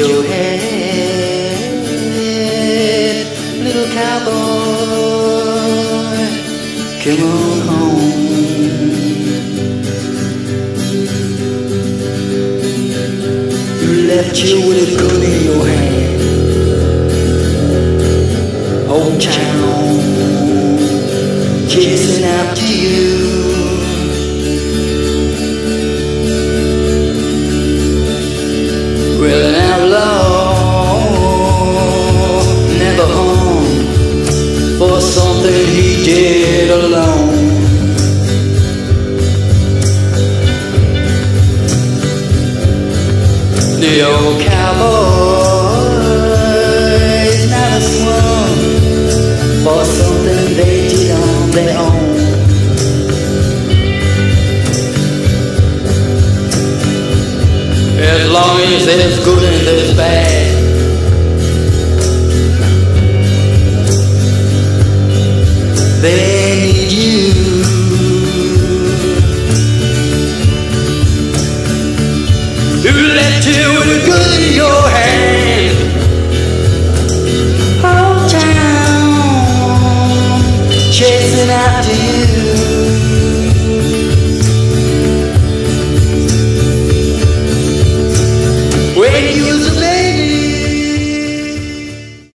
your head, little cowboy, come on home. You left you with a gun in your hand, old town chasing after you. Well, an outlaw, never hung for something he did alone. The old cowboys never swung for something they did on their own. As long as there's good and there's bad, they need you. You left here with a gun in your